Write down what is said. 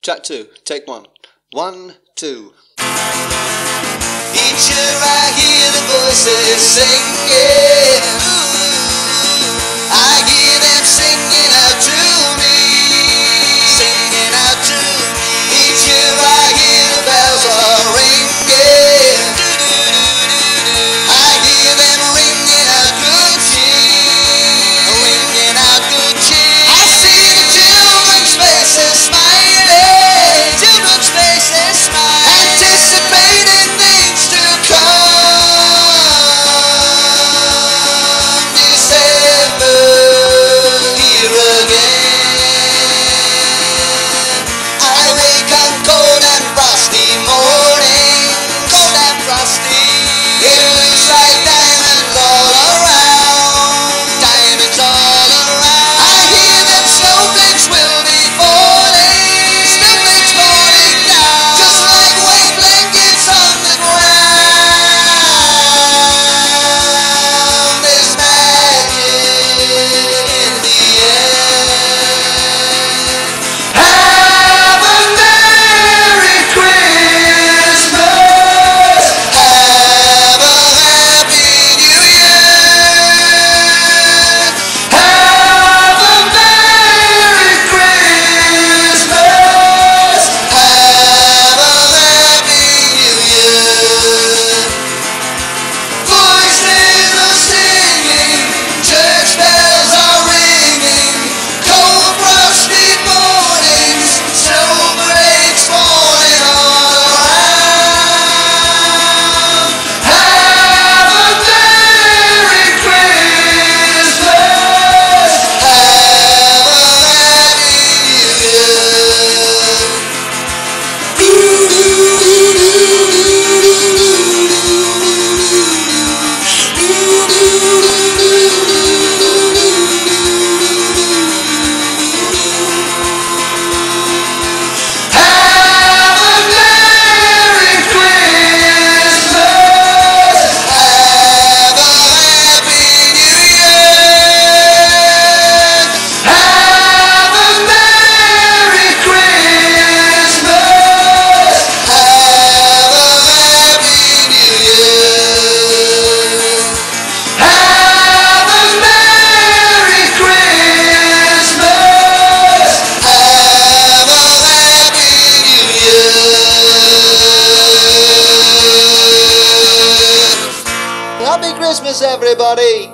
Track 2, take 1. 1, 2. Each year I hear the voices singing. I hear them singing out to me. Singing out to me. Each year I hear the bells are ringing. I hear them ringing out good cheer. Ringing out good cheer. I see the children's faces smiling. Children's faces smiling. Anticipating things to come. December, here again. I wake on cold and frosty mornings. Cold and frosty. It looks like diamonds all around. Diamonds all around. I hear that snowflakes will be falling. Snowflakes falling down. Just like white blankets on the ground. There's magic in the air. Have a Merry Christmas. Have a Happy New Year. Have a Merry Christmas. Have a Happy New Year. Voices are singing, church bells are ringing, cold frosty mornings, snowflakes falling all around. Have a Merry Christmas. Have a Happy New Have a Merry Christmas. Have a Happy New Year. Have a Merry Christmas. Have a Happy New Year. Have a Merry Christmas. Have a Happy New Year. Happy Christmas, everybody!